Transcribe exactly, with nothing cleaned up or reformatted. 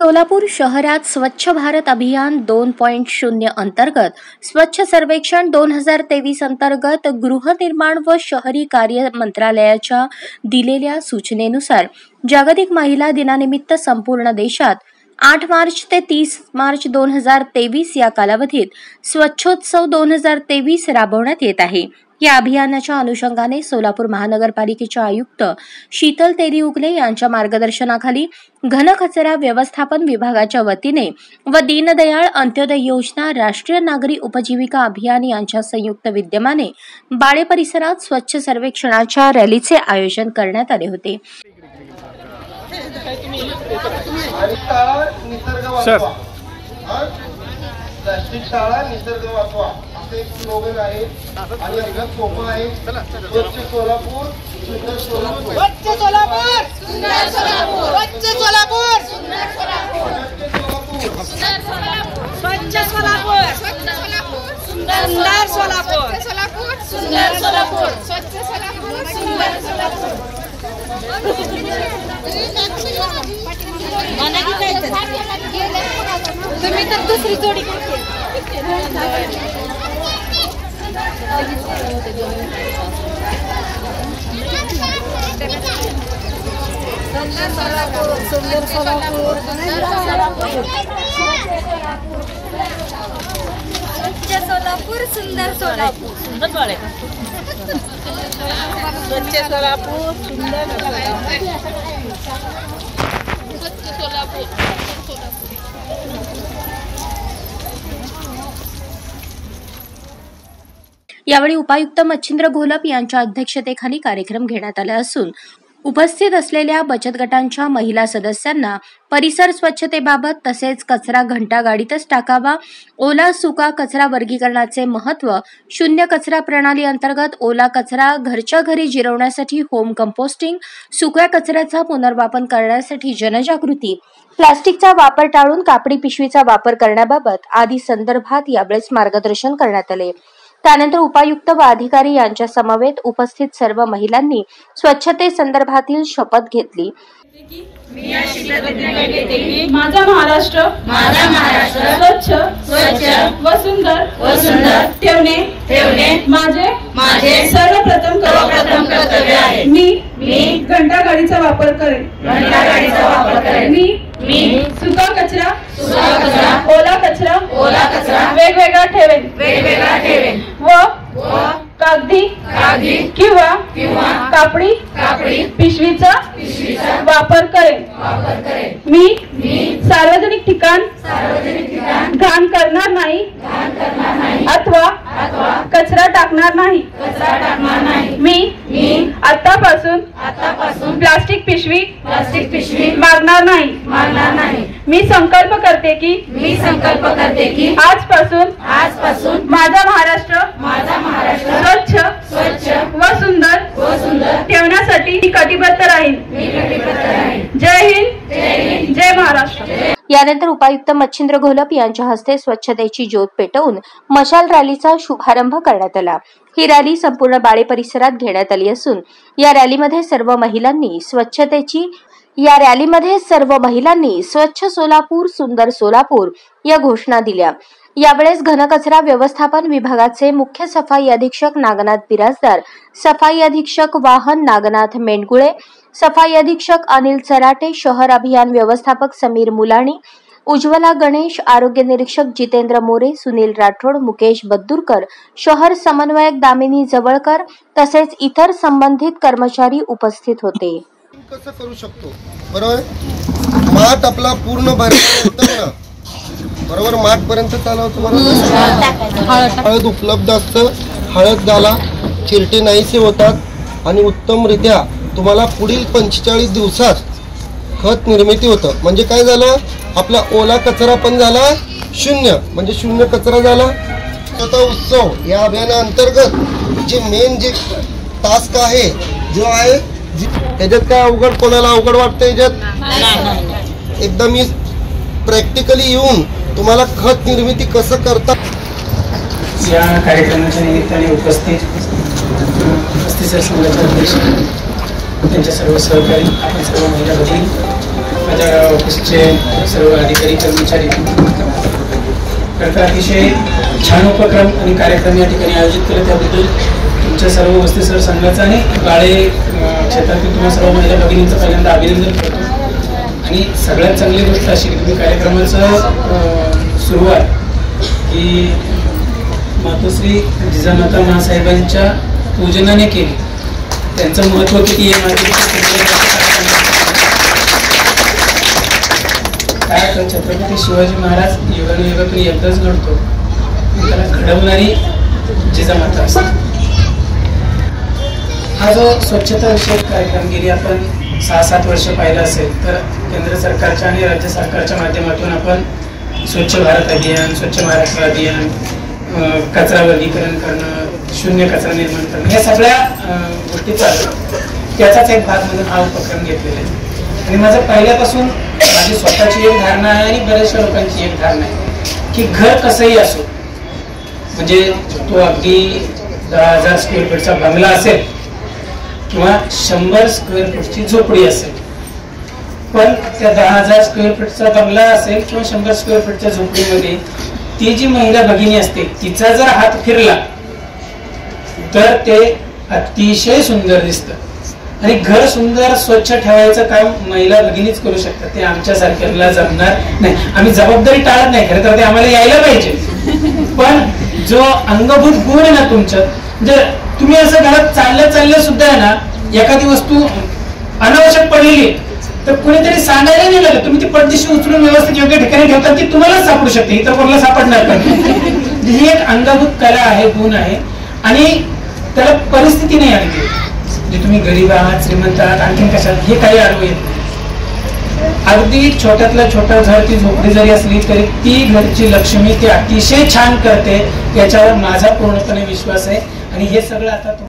सोलापूर शहरात स्वच्छ भारत अभियान दोन पॉइंट शून्य अंतर्गत स्वच्छ सर्वेक्षण दोन हजार तेवीस अंतर्गत गृहनिर्माण व शहरी कार्य मंत्रालयाच्या दिलेल्या सूचनेनुसार जागतिक महिला दिनानिमित्त संपूर्ण देशात आठ मार्च ते तीस मार्च दोन हजार तेवीस या कालावधीत स्वच्छोत्सव दोन हजार तेवीस राबवण्यात येत आहे। या अभियानाच्या अनुषंगाने सोलापूर महानगरपालिकेच्या आयुक्त शीतल तेली उगले यांच्या मार्गदर्शनाखाली घनकचरा व्यवस्थापन विभागाच्या वतीने व दीनदयाळ अंत्योदय योजना राष्ट्रीय नागरी उपजीविका अभियान यांच्या संयुक्त विद्यमाने बाळे परिसरात स्वच्छ सर्वेक्षणाच्या रॅलीचे आयोजन करण्यात आले होते। सर प्लास्टिक टाळा निसर्ग वाचवा असे एक स्लोगन आहे आणि अगदी सोपं आहे। स्वच्छ सोलापूर सुंदर सोलापूर, स्वच्छ सोलापूर सुंदर सोलापूर, स्वच्छ सोलापूर सुंदर सोलापूर, स्वच्छ सोलापूर सुंदर सोलापूर, स्वच्छ सोलापूर सुंदर सोलापूर, स्वच्छ सोलापूर सुंदर सोलापूर। तुम्ही तर दुसरी जोडी सुंदर सोलापूर, सुंदर सोलापूर, स्वच्छ सोलापूर सुंदर सोलापूर, सुंदर बाळे स्वच्छ सोलापूर सुंदर स्वच्छ सोलापूर। यावेळी उपायुक्त मच्छिंद्र घोलप यांच्या अध्यक्षतेखाली कार्यक्रम घेण्यात आला असून उपस्थित असलेल्या बचत गटांच्या महिला सदस्यांना परिसर स्वच्छतेबाबत तसेच कचरा घंटा गाडीतच टाकावा, ओला सुका कचरा वर्गीकरणाचे महत्त्व, शून्य कचरा प्रणाली अंतर्गत ओला कचरा घरच्या घरी जिरवण्यासाठी होम कंपोस्टिंग, सुक्या कचऱ्याचा पुनर्वापर करण्यासाठी जनजागृती, प्लास्टिकचा वापर टाळून कापडी पिशवीचा वापर करण्याबाबत आदी संदर्भात यावेळेस मार्गदर्शन करण्यात आले। त्यानंतर उपायुक्त व अधिकारी यांच्या समवेत उपस्थित सर्व महिलांनी स्वच्छते संदर्भातील शपथ घेतली। माझा महाराष्ट्र माझा महाराष्ट्र स्वच्छ स्वच्छ व सुंदर व सुंदर ठेवणे ठेवणे माझे माझे सर्वप्रथम सर्वप्रथम कर्तव्य आहे। मी मी घंटा गाडीचा वापर करेन घंटा गाडीचा वापर करेन मी मी सुका कचरा सुका कचरा ओला कचरा ओला कचरा वेगवेगळा ठेवेन वेगवेगळा ठेवेन व कागदी कागदी किंवा किंवा कापडी कापडी पिशवीचा पिशवीचा वापर करेन वापर करेन मी मी सार्वजनिक ठिकाण सार्वजनिक ठिकाण घाण करणार नाही घाण करणार नाही अथवा अथवा कचरा टाकणार नाही कचरा टाकणार नाही मी मी आतापासून आतापासून प्लास्टिक पिशवी प्लास्टिक पिशवी मागणार नाही मागणार नाही मी संकल्प करते की मी संकल्प करते की आजपासून आजपासून माझा महाराष्ट्र माझा महाराष्ट्र स्वच्छ स्वच्छ व सुंदर व सुंदर ठेवण्यासाठी मी कटिबद्ध राहीन मी कटिबद्ध राहीन। जय हिंद जय हिंद जय महाराष्ट्र। यानंतर उपायुक्त मच्छिंद्र घोलप यांच्या हस्ते स्वच्छतेची ज्योत पेटवून मशाल रॅलीचा शुभारंभ करण्यात आला। ही रॅली संपूर्ण बाळे परिसरात घेण्यात आली असून या रॅलीमध्ये सर्व महिलांनी स्वच्छतेची या रॅलीमध्ये सर्व महिलांनी स्वच्छ सोलापूर सुंदर सोलापूर या घोषणा दिल्या। यावेळेस घनकचरा व्यवस्थापन विभागाचे मुख्य सफाई अधीक्षक नागनाथ बिराजदार, सफाई अधीक्षक वाहन नागनाथ मेंढगुळे, सफाई अधीक्षक अनिल चराटे, शहर अभियान व्यवस्थापक समीर मुलाणी, उज्ज्वला गणेश, आरोग्य निरीक्षक जितेंद्र मोरे, सुनील राठोड, मुकेश बद्दुरकर, शहर समन्वयक दामिनी जवळकर तसेच इतर संबंधित कर्मचारी उपस्थित होते। कसं करू शकतो बरोबर माठ आपला पूर्ण भरला बरोबर माठ पर्यंत चालवतो बरोबर हळद उपलब्ध असतं हळद घाला चिरटे नाहीसे होतात आणि उत्तमरित्या तुम्हाला पुढील पंचेचाळीस दिवसात खत निर्मिती होतं। म्हणजे काय झालं आपला ओला कचरा पण झाला शून्य म्हणजे शून्य कचरा झाला। स्वच्छता उत्सव या अभियानाअंतर्गत जे मेन जे टास्क आहे जो आहे त्याच्यात काय अवघड कोणाला अवघड वाटतं याच्यात एकदम मी प्रॅक्टिकली येऊन तुम्हाला खत निर्मिती कसं करता या कार्यक्रमाच्या निमित्ताने उपस्थित पस्तीस संघाचे अध्यक्ष त्यांच्या सर्व सहकारी आपण सर्व महिला भगिनी माझ्या ऑफिसचे सर्व अधिकारी कर्मचारी, खरं तर अतिशय छान उपक्रम आणि कार्यक्रम या ठिकाणी आयोजित केले, त्याबद्दल तुमच्या सर्व वस्ती सर संघाचं आणि बाळे क्षेत्रातील तुम्हा सर्व महिला भगिनींचं पहिल्यांदा अभिनंदन करतो. आणि सगळ्यात चांगली गोष्ट अशी की तुम्ही कार्यक्रमाचं सुरुवात ही मातोश्री जिजामाता महासाहेबांच्या पूजनाने केली. त्यांचं महत्त्व किती आहे माहिती काय तर छत्रपती शिवाजी महाराज युगानुयुगातून एकदाच घडतो, त्याला घडवणारी जिजामाता असते. हा जो स्वच्छता विषयक कार्यक्रम गेली आपण सहा सात वर्ष पाहिला असेल तर केंद्र सरकारच्या आणि राज्य सरकारच्या माध्यमातून आपण स्वच्छ भारत अभियान, स्वच्छ महाराष्ट्र अभियान, कचरा वर्गीकरण करणं, शून्य कचरा निर्माण करणं, या सगळ्या गोष्टी चालू, त्याचाच एक भाग म्हणून हा उपक्रम घेतलेला आहे. आणि माझं पहिल्यापासून माझी स्वतःची एक धारणा आहे आणि बऱ्याचशा लोकांची एक धारणा आहे की घर कसंही असो, म्हणजे तो अगदी दहा हजार स्क्वेअर फीटचा बंगला असेल किंवा शंभर स्क्वेअर फीटची झोपडी असेल, पण त्या दहा हजार स्क्वेअर फीटचा बंगला असेल किंवा शंभर स्क्वेअर फीटच्या झोपडीमध्ये ती जी महिला भगिनी असते तिचा जर हात फिरला तर ते अतिशय सुंदर दिसतं. आणि घर सुंदर स्वच्छ ठेवायचं काम महिला भगिनीच करू शकतात, ते आमच्यासारख्याला जमणार नाही. आम्ही जबाबदारी टाळत नाही, खरं तर ते आम्हाला यायला पाहिजे, पण जो अंगभूत गुण आहे ना तुमचं, म्हणजे तुम्ही असं घरात चालल्या चालल्या सुद्धा आहे ना एखादी वस्तू अनावश्यक पडलेली तर कुणीतरी सांगायला नाही लागत, तुम्ही ती पडदिशी उचलून व्यवस्थित योग्य ठिकाणी ठेवता, ती तुम्हालाच सापडू शकते, इतर कोणाला सापडणार पण. ही एक अंगभूत कला आहे, गुण आहे, आणि त्याला परिस्थिती नाही आली. म्हणजे तुम्ही गरीब आहात, श्रीमंत आहात, आणखीन कशात हे काही आडवं येत. अगदी छोट्यातलं छोटं घर, ती झोपडी जरी असली तरी ती घरची लक्ष्मी ती अतिशय छान करते, याच्यावर माझा पूर्णपणे विश्वास आहे. आणि हे सगळं आता